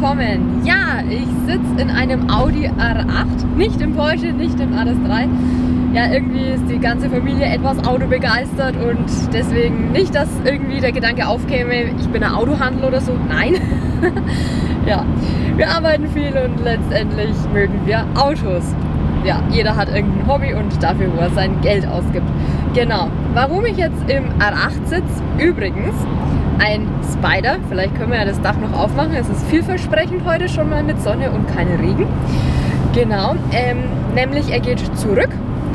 willkommen. Ja, ich sitze in einem Audi R8, nicht im Porsche, nicht im RS3. Ja, irgendwie ist die ganze Familie etwas autobegeistert und deswegen nicht, dass irgendwie der Gedanke aufkäme, ich bin ein Autohandel oder so. Nein. Ja, wir arbeiten viel und letztendlich mögen wir Autos. Ja, jeder hat irgendein Hobby und dafür, wo er sein Geld ausgibt. Genau. Warum ich jetzt im R8 sitze? Übrigens, ein Spider. Vielleicht können wir ja das Dach noch aufmachen. Es ist vielversprechend heute schon mal mit Sonne und kein Regen. Genau. Nämlich er geht zurück.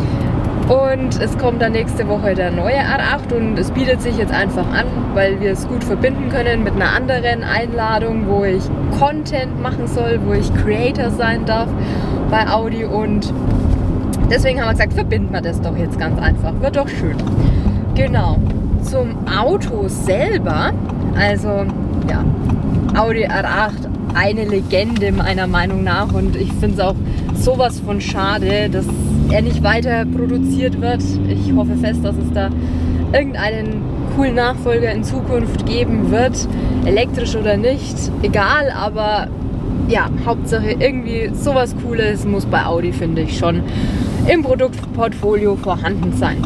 Und es kommt dann nächste Woche der neue R8 und es bietet sich jetzt einfach an, weil wir es gut verbinden können mit einer anderen Einladung, wo ich Content machen soll, wo ich Creator sein darf bei Audi und deswegen haben wir gesagt, verbinden wir das doch jetzt ganz einfach, wird doch schön. Genau, zum Auto selber, also ja, Audi R8, eine Legende meiner Meinung nach und ich finde es auch sowas von schade, dass er nicht weiter produziert wird. Ich hoffe fest, dass es da irgendeinen coolen Nachfolger in Zukunft geben wird, elektrisch oder nicht, egal, aber ja, Hauptsache irgendwie sowas Cooles muss bei Audi, finde ich, schon im Produktportfolio vorhanden sein.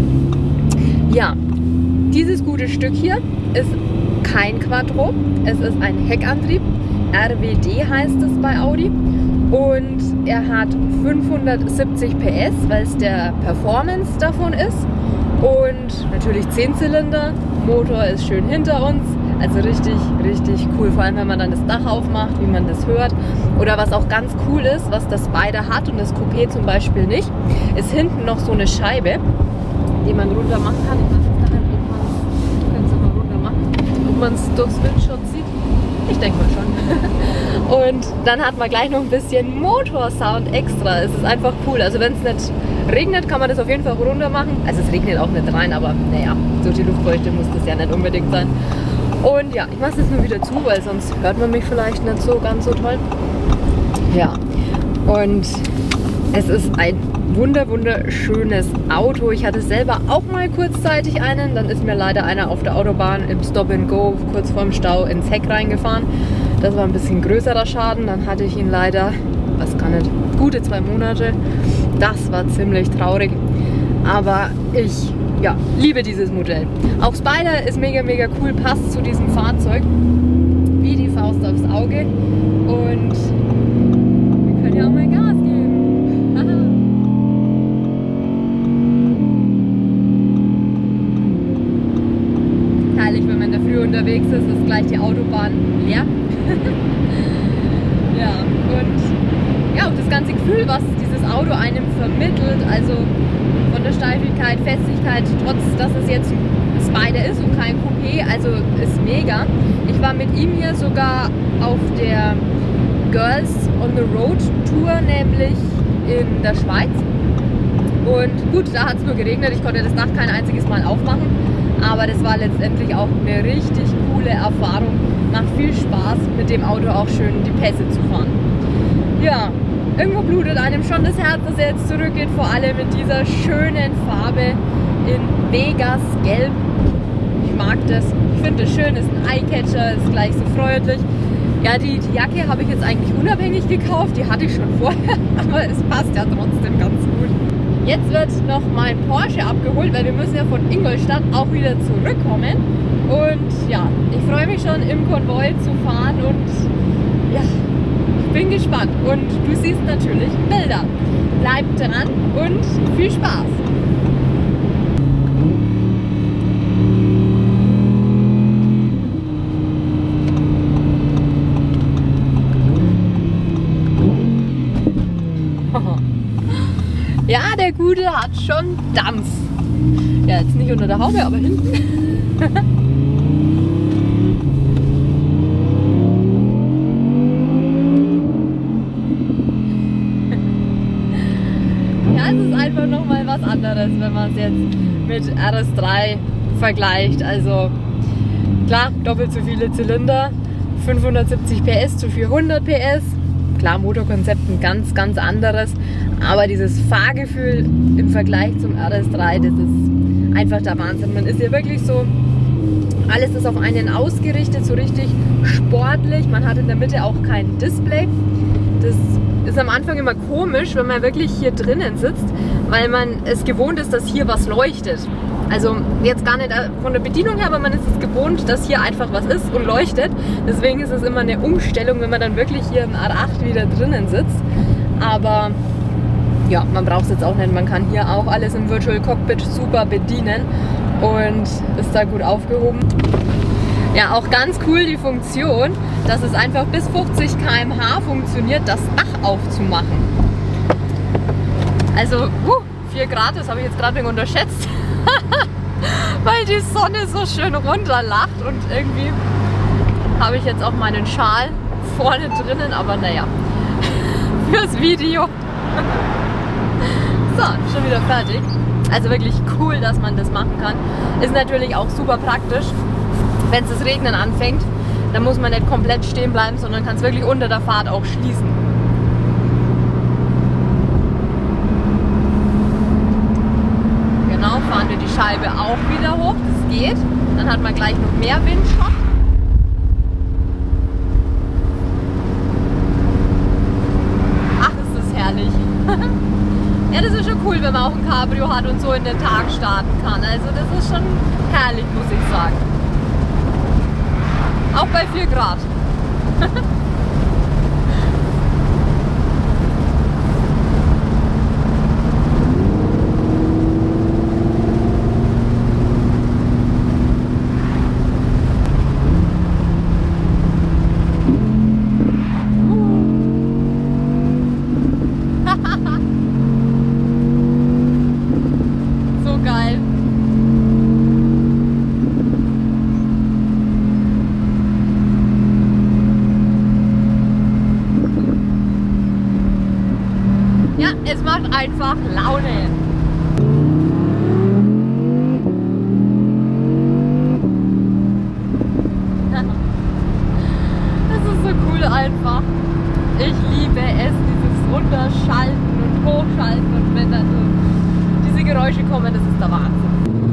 Ja, dieses gute Stück hier ist kein Quattro, es ist ein Heckantrieb, RWD heißt es bei Audi. Und er hat 570 PS, weil es der Performance davon ist. Und natürlich 10 Zylinder. Motor ist schön hinter uns. Also richtig, richtig cool. Vor allem, wenn man dann das Dach aufmacht, wie man das hört. Oder was auch ganz cool ist, was das Spider hat und das Coupé zum Beispiel nicht, ist hinten noch so eine Scheibe, die man runter machen kann. Ich weiß nicht, ob man es mal runter machen, ob man es durchs Windschatten sieht. Ich denke mal schon. Und dann hat man gleich noch ein bisschen Motorsound extra. Es ist einfach cool. Also wenn es nicht regnet, kann man das auf jeden Fall runter machen. Also es regnet auch nicht rein, aber naja, so die Luftfeuchte muss das ja nicht unbedingt sein. Und ja, ich mache es jetzt nur wieder zu, weil sonst hört man mich vielleicht nicht so ganz so toll. Ja, und es ist ein wunderschönes Auto. Ich hatte selber auch mal kurzzeitig einen, dann ist mir leider einer auf der Autobahn im Stop and Go kurz vorm Stau ins Heck reingefahren. Das war ein bisschen größerer Schaden, dann hatte ich ihn leider, was kann nicht, gute 2 Monate. Das war ziemlich traurig, aber ich liebe dieses Modell. Auch Spider ist mega cool, passt zu diesem Fahrzeug wie die Faust aufs Auge und wir können ja auch mal Gas geben. Herrlich, wenn man in der Früh unterwegs ist gleich die Autobahn leer. Ja, und das ganze Gefühl, was dieses Auto einem vermittelt, also von der Steifigkeit, Festigkeit, trotz dass es jetzt ein Spider ist und kein Coupé, also ist mega. Ich war mit ihm hier sogar auf der Girls on the Road Tour, nämlich in der Schweiz. Und gut, da hat es nur geregnet, ich konnte das Dach kein einziges Mal aufmachen, aber das war letztendlich auch eine richtig coole Erfahrung. Macht viel Spaß, mit dem Auto auch schön die Pässe zu fahren. Ja, irgendwo blutet einem schon das Herz, dass er jetzt zurückgeht, vor allem mit dieser schönen Farbe in Vegas Gelb. Ich mag das, ich finde es schön, ist ein Eyecatcher, ist gleich so freundlich. Ja, die Jacke habe ich jetzt eigentlich unabhängig gekauft, die hatte ich schon vorher, aber es passt ja trotzdem ganz gut. Jetzt wird noch mein Porsche abgeholt, weil wir müssen ja von Ingolstadt auch wieder zurückkommen. Und ja, ich freue mich schon im Konvoi zu fahren und ja, ich bin gespannt. Und du siehst natürlich Bilder. Bleib dran und viel Spaß! Ja, der Gute hat schon Dampf. Ja, jetzt nicht unter der Haube, aber hinten. Ja, es ist einfach nochmal was anderes, wenn man es jetzt mit RS3 vergleicht. Also klar, doppelt so viele Zylinder, 570 PS zu 400 PS. Klar, Motorkonzept ein ganz anderes, aber dieses Fahrgefühl im Vergleich zum RS3, das ist einfach der Wahnsinn. Man ist ja wirklich so Alles ist auf einen ausgerichtet, so richtig sportlich. Man hat in der Mitte auch kein Display. Das ist am Anfang immer komisch, wenn man wirklich hier drinnen sitzt, weil man es gewohnt ist, dass hier was leuchtet. Also jetzt gar nicht von der Bedienung her, aber man ist es gewohnt, dass hier einfach was ist und leuchtet. Deswegen ist es immer eine Umstellung, wenn man dann wirklich hier im R8 wieder drinnen sitzt. Aber ja, man braucht es jetzt auch nicht. Man kann hier auch alles im Virtual Cockpit super bedienen und ist da gut aufgehoben. Ja, auch ganz cool die Funktion, dass es einfach bis 50 km/h funktioniert, das Dach aufzumachen. Also 4 Grad, das habe ich jetzt gerade unterschätzt, weil die Sonne so schön runterlacht und irgendwie habe ich jetzt auch meinen Schal vorne drinnen, aber naja, fürs Video. So, schon wieder fertig. Also wirklich cool, dass man das machen kann. Ist natürlich auch super praktisch. Wenn es das Regnen anfängt, dann muss man nicht komplett stehen bleiben, sondern kann es wirklich unter der Fahrt auch schließen. Genau, fahren wir die Scheibe auch wieder hoch, das geht. Dann hat man gleich noch mehr Windschock. Ach, ist das herrlich. Ja, das ist schon cool, wenn man auch ein Cabrio hat und so in den Tag starten kann. Also das ist schon herrlich, muss ich sagen. Auch bei 4 Grad. So geil. Ja, es macht einfach Laune. Das ist so cool einfach. Ich liebe es, dieses Runterschalten und Hochschalten und wenn dann so diese Geräusche kommen, das ist der Wahnsinn.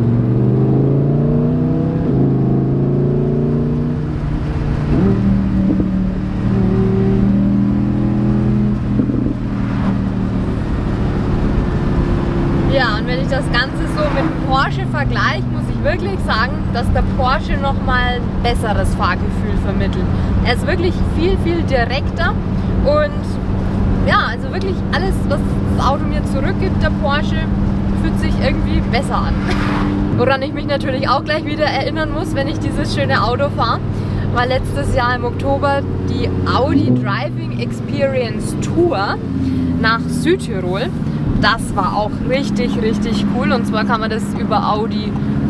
Ja, und wenn ich das Ganze so mit dem Porsche vergleiche, muss ich wirklich sagen, dass der Porsche nochmal ein besseres Fahrgefühl vermittelt. Er ist wirklich viel, viel direkter und ja, also wirklich alles, was das Auto mir zurückgibt, der Porsche, fühlt sich irgendwie besser an. Woran ich mich natürlich auch gleich wieder erinnern muss, wenn ich dieses schöne Auto fahre, war letztes Jahr im Oktober die Audi Driving Experience Tour nach Südtirol. Das war auch richtig, richtig cool und zwar kann man das über Audi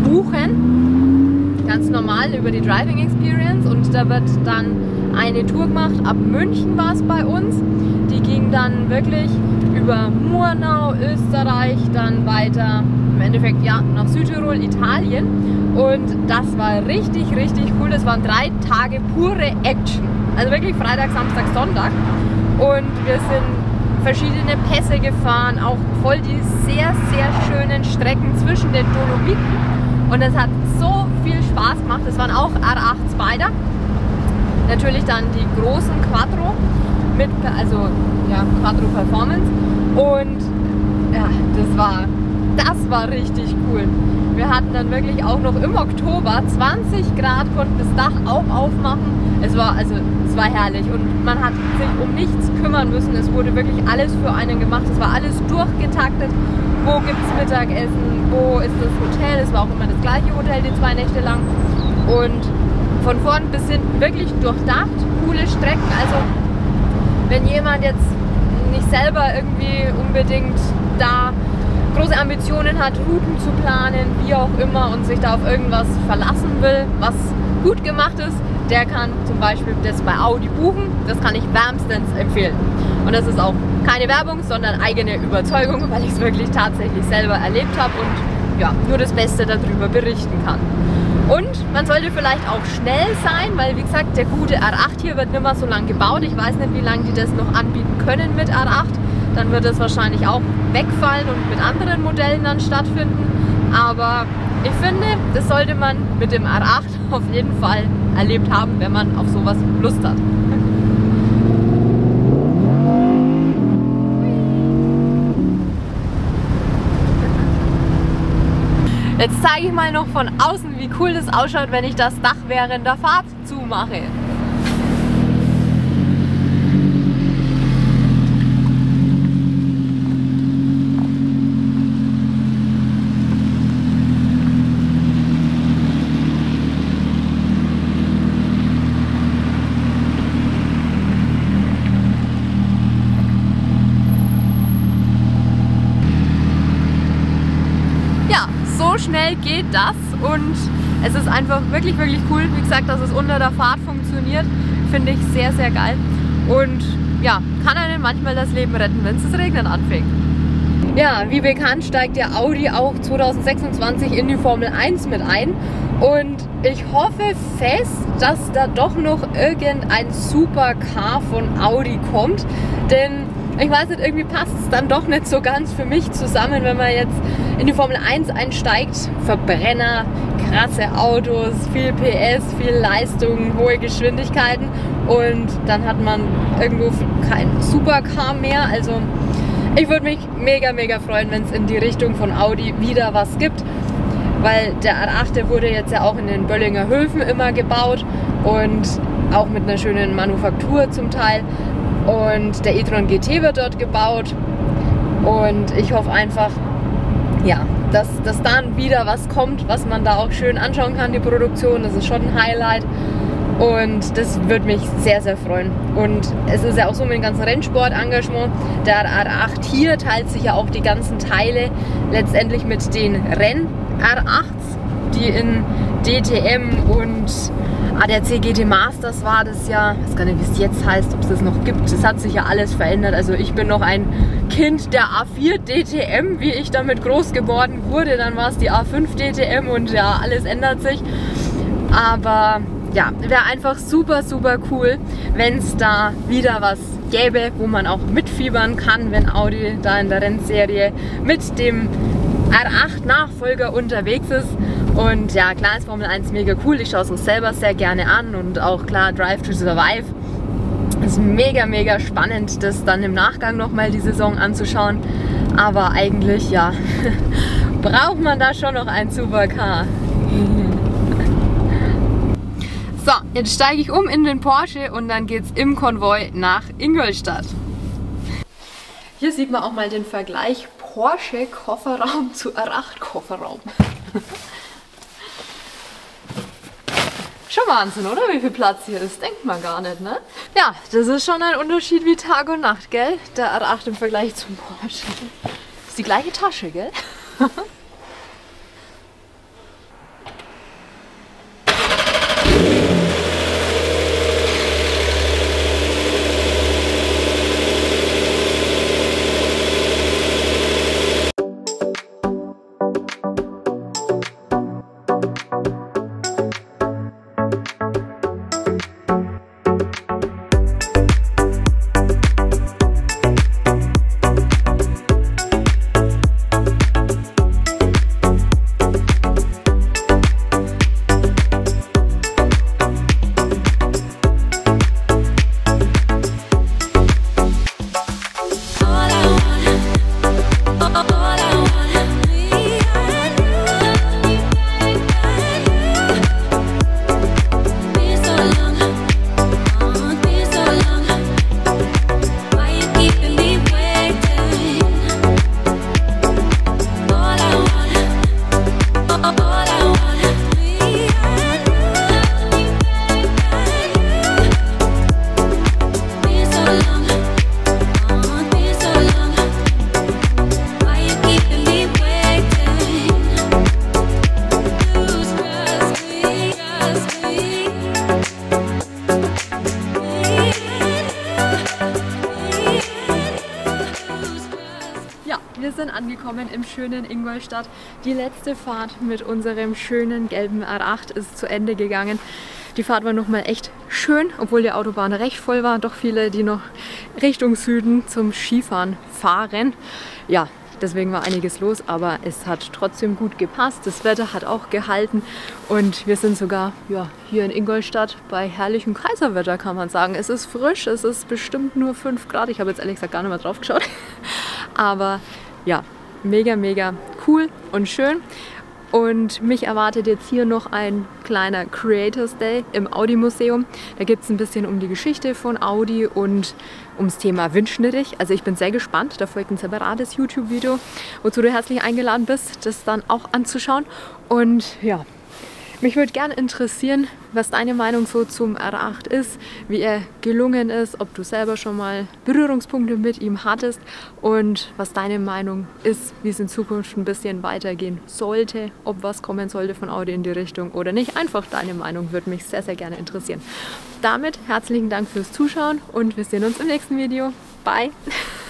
buchen, ganz normal über die Driving Experience und da wird dann eine Tour gemacht, ab München war es bei uns, die ging dann wirklich über Murnau, Österreich, dann weiter im Endeffekt ja nach Südtirol, Italien und das war richtig, richtig cool, das waren 3 Tage pure Action, also wirklich Freitag, Samstag, Sonntag und wir sind verschiedene Pässe gefahren, auch voll die sehr, sehr schönen Strecken zwischen den Dolomiten und es hat so viel Spaß gemacht. Es waren auch R8 Spider, natürlich dann die großen Quattro mit, also ja, Quattro Performance und ja, das war richtig cool. Wir hatten dann wirklich auch noch im Oktober 20 Grad, konnten das Dach auch aufmachen. Es war herrlich und man hat sich um nichts kümmern müssen. Es wurde wirklich alles für einen gemacht. Es war alles durchgetaktet. Wo gibt es Mittagessen? Wo ist das Hotel? Es war auch immer das gleiche Hotel, die 2 Nächte lang. Und von vorn bis hinten wirklich durchdacht. Coole Strecken. Also wenn jemand jetzt nicht selber irgendwie unbedingt da große Ambitionen hat, Routen zu planen, wie auch immer, und sich da auf irgendwas verlassen will, was gut gemacht ist, der kann zum Beispiel das bei Audi buchen. Das kann ich wärmstens empfehlen. Und das ist auch keine Werbung, sondern eigene Überzeugung, weil ich es wirklich tatsächlich selber erlebt habe und ja, nur das Beste darüber berichten kann. Und man sollte vielleicht auch schnell sein, weil wie gesagt, der gute R8 hier wird nicht mehr so lange gebaut. Ich weiß nicht, wie lange die das noch anbieten können mit R8. Dann wird es wahrscheinlich auch wegfallen und mit anderen Modellen dann stattfinden. Aber ich finde, das sollte man mit dem R8 auf jeden Fall erlebt haben, wenn man auf sowas Lust hat. Jetzt zeige ich mal noch von außen, wie cool das ausschaut, wenn ich das Dach während der Fahrt zumache. So schnell geht das und es ist einfach wirklich, wirklich cool. Wie gesagt, dass es unter der Fahrt funktioniert, finde ich sehr, sehr geil. Und ja, kann einem manchmal das Leben retten, wenn es das Regnen anfängt. Ja, wie bekannt steigt der Audi auch 2026 in die Formel 1 mit ein. Und ich hoffe fest, dass da doch noch irgendein Supercar von Audi kommt. Denn ich weiß nicht, irgendwie passt es dann doch nicht so ganz für mich zusammen, wenn man jetzt in die Formel 1 einsteigt. Verbrenner, krasse Autos, viel PS, viel Leistung, hohe Geschwindigkeiten und dann hat man irgendwo kein Supercar mehr. Also ich würde mich mega, mega freuen, wenn es in die Richtung von Audi wieder was gibt. Weil der R8, der wurde jetzt ja auch in den Böllinger Höfen immer gebaut und auch mit einer schönen Manufaktur zum Teil. Und der e-tron GT wird dort gebaut und ich hoffe einfach, ja, dass dann wieder was kommt, was man da auch schön anschauen kann, die Produktion. Das ist schon ein Highlight und das würde mich sehr, sehr freuen. Und es ist ja auch so mit dem ganzen Rennsport-Engagement. Der R8 hier teilt sich ja auch die ganzen Teile letztendlich mit den Renn-R8s, die in DTM und ADAC GT Masters war das ja, ich weiß gar nicht, wie es jetzt heißt, ob es das noch gibt. Es hat sich ja alles verändert. Also ich bin noch ein Kind der A4 DTM, wie ich damit groß geworden wurde. Dann war es die A5 DTM und ja, alles ändert sich. Aber ja, wäre einfach super, super cool, wenn es da wieder was gäbe, wo man auch mitfiebern kann, wenn Audi da in der Rennserie mit dem R8-Nachfolger unterwegs ist. Und ja, klar ist Formel 1 mega cool, ich schaue es uns selber sehr gerne an und auch klar Drive to Survive. Es ist mega, mega spannend, das dann im Nachgang nochmal die Saison anzuschauen. Aber eigentlich, ja, braucht man da schon noch ein Supercar. So, jetzt steige ich um in den Porsche und dann geht's im Konvoi nach Ingolstadt. Hier sieht man auch mal den Vergleich Porsche Kofferraum zu R8 Kofferraum. Schon Wahnsinn, oder? Wie viel Platz hier ist, denkt man gar nicht, ne? Ja, das ist schon ein Unterschied wie Tag und Nacht, gell? Der R8 im Vergleich zum Porsche. Ist die gleiche Tasche, gell? Wir sind angekommen im schönen Ingolstadt. Die letzte Fahrt mit unserem schönen gelben R8 ist zu Ende gegangen. Die Fahrt war nochmal echt schön, obwohl die Autobahn recht voll war. Doch viele, die noch Richtung Süden zum Skifahren fahren. Ja, Deswegen war einiges los, aber es hat trotzdem gut gepasst. Das Wetter hat auch gehalten und wir sind sogar hier in Ingolstadt bei herrlichem Kaiserwetter, kann man sagen. Es ist frisch, es ist bestimmt nur 5 Grad. Ich habe jetzt ehrlich gesagt gar nicht mehr drauf geschaut. Aber ja, mega, mega cool und schön. Und mich erwartet jetzt hier noch ein kleiner Creators Day im Audi Museum. Da geht es ein bisschen um die Geschichte von Audi und ums Thema Windschnittig. Also ich bin sehr gespannt. Da folgt ein separates YouTube-Video, wozu du herzlich eingeladen bist, das dann auch anzuschauen. Und ja, mich würde gerne interessieren, was deine Meinung so zum R8 ist, wie er gelungen ist, ob du selber schon mal Berührungspunkte mit ihm hattest und was deine Meinung ist, wie es in Zukunft ein bisschen weitergehen sollte, ob was kommen sollte von Audi in die Richtung oder nicht. Einfach deine Meinung würde mich sehr, sehr gerne interessieren. Damit herzlichen Dank fürs Zuschauen und wir sehen uns im nächsten Video. Bye!